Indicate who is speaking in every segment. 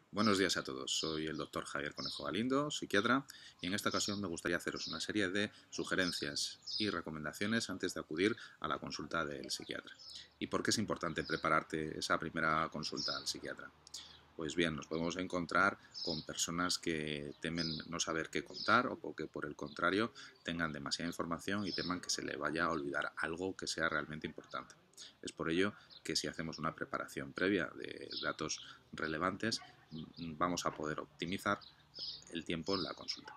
Speaker 1: Buenos días a todos, soy el doctor Javier Conejo Galindo, psiquiatra, y en esta ocasión me gustaría haceros una serie de sugerencias y recomendaciones antes de acudir a la consulta del psiquiatra. ¿Y por qué es importante prepararte esa primera consulta al psiquiatra? Pues bien, nos podemos encontrar con personas que temen no saber qué contar o que por el contrario tengan demasiada información y teman que se le vaya a olvidar algo que sea realmente importante. Es por ello que si hacemos una preparación previa de datos relevantes, vamos a poder optimizar el tiempo en la consulta.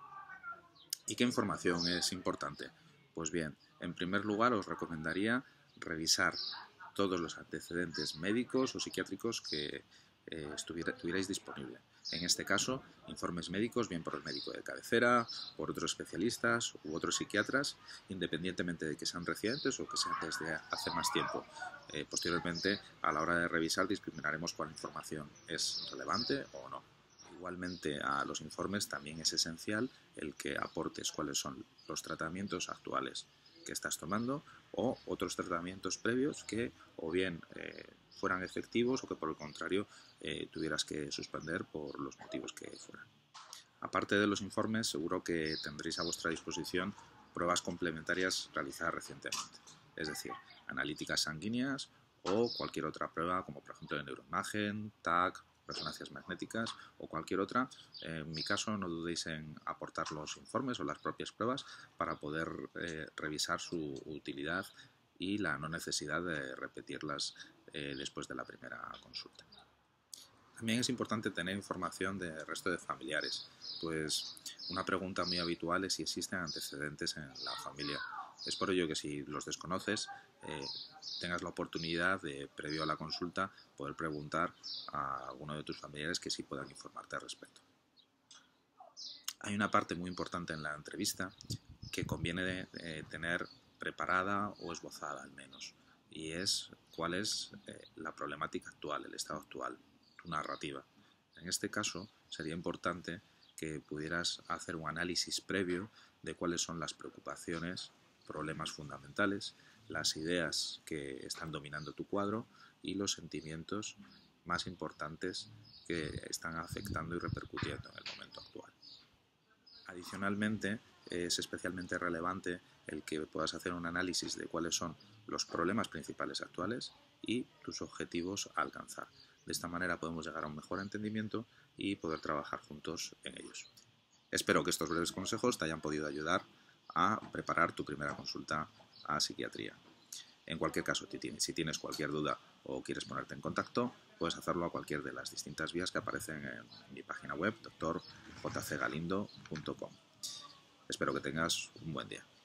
Speaker 1: ¿Y qué información es importante? Pues bien, en primer lugar os recomendaría revisar todos los antecedentes médicos o psiquiátricos que tuvierais disponible. En este caso, informes médicos, bien por el médico de cabecera, por otros especialistas u otros psiquiatras, independientemente de que sean recientes o que sean desde hace más tiempo. Posteriormente, a la hora de revisar, discriminaremos cuál información es relevante o no. Igualmente a los informes también es esencial el que aportes cuáles son los tratamientos actuales que estás tomando o otros tratamientos previos que o bien fueran efectivos o que por el contrario tuvieras que suspender por los motivos que fueran. Aparte de los informes, seguro que tendréis a vuestra disposición pruebas complementarias realizadas recientemente, es decir, analíticas sanguíneas o cualquier otra prueba como por ejemplo de neuroimagen, TAC, resonancias magnéticas o cualquier otra. En mi caso, no dudéis en aportar los informes o las propias pruebas para poder revisar su utilidad y la no necesidad de repetirlas después de la primera consulta. También es importante tener información del resto de familiares, pues una pregunta muy habitual es si existen antecedentes en la familia. Es por ello que si los desconoces, tengas la oportunidad de, previo a la consulta, poder preguntar a alguno de tus familiares que sí puedan informarte al respecto. Hay una parte muy importante en la entrevista que conviene tener preparada o esbozada al menos, y es cuál es la problemática actual, el estado actual, tu narrativa. En este caso sería importante que pudieras hacer un análisis previo de cuáles son las preocupaciones, problemas fundamentales, las ideas que están dominando tu cuadro y los sentimientos más importantes que están afectando y repercutiendo en el momento actual. Adicionalmente, es especialmente relevante el que puedas hacer un análisis de cuáles son los problemas principales actuales y tus objetivos a alcanzar. De esta manera podemos llegar a un mejor entendimiento y poder trabajar juntos en ellos. Espero que estos breves consejos te hayan podido ayudar a preparar tu primera consulta a psiquiatría. En cualquier caso, si tienes cualquier duda o quieres ponerte en contacto, puedes hacerlo a cualquier de las distintas vías que aparecen en mi página web, drjcgalindo.com. Espero que tengas un buen día.